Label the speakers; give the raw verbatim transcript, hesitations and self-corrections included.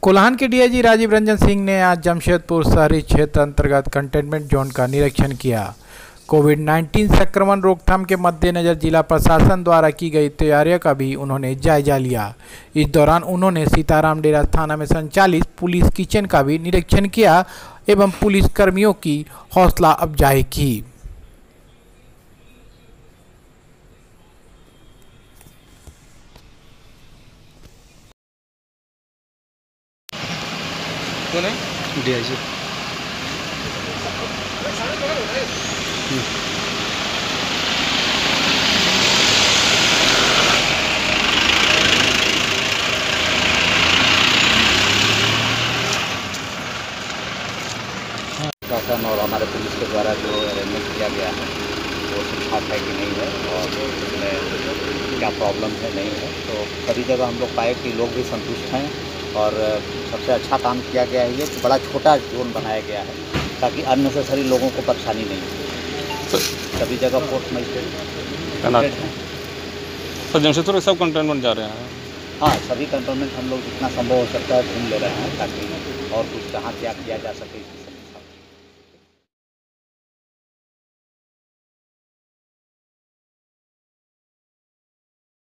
Speaker 1: कोल्हान के डीआईजी राजीव रंजन सिंह ने आज जमशेदपुर शहरी क्षेत्र अंतर्गत कंटेनमेंट जोन का निरीक्षण किया। कोविड उन्नीस संक्रमण रोकथाम के मद्देनजर जिला प्रशासन द्वारा की गई तैयारियों का भी उन्होंने जायजा लिया। इस दौरान उन्होंने सीताराम डेरा थाना में संचालित पुलिस किचन का भी निरीक्षण किया एवं पुलिस कर्मियों की हौसला अफजाई की।
Speaker 2: कौन है?
Speaker 3: डीआईजी।
Speaker 4: शासन और हमारे पुलिस के द्वारा जो अरेंजमेंट किया गया है वो ठीक ठाक है कि नहीं है और उसमें क्या प्रॉब्लम है नहीं है, तो सभी जगह हम लोग पाए कि लोग भी संतुष्ट हैं और सबसे अच्छा काम किया गया है ये कि बड़ा छोटा जोन बनाया गया है ताकि अननेसेसरी लोगों को परेशानी नहीं हो। सभी जगह फोर्स मजिस्ट्रेट हैं।
Speaker 2: सर जमशेदपुर सब कंटेनमेंट जा रहे हैं?
Speaker 4: हाँ, सभी कंटेनमेंट हम लोग जितना संभव हो सकता है घूम ले रहे हैं ताकि और कुछ कहाँ क्या किया जा सके।